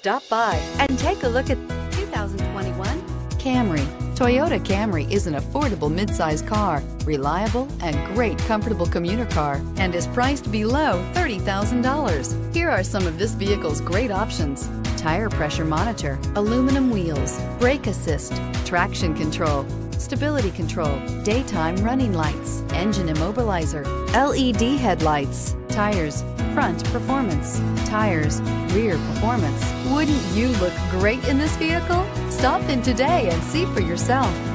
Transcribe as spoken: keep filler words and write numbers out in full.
Stop by and take a look at two thousand twenty-one Camry. Toyota Camry is an affordable midsize car, reliable and great comfortable commuter car, and is priced below thirty thousand dollars. Here are some of this vehicle's great options: tire pressure monitor, aluminum wheels, brake assist, traction control, stability control, daytime running lights, engine immobilizer, L E D headlights, tires, front performance, tires, rear performance. Wouldn't you look great in this vehicle? Stop in today and see for yourself.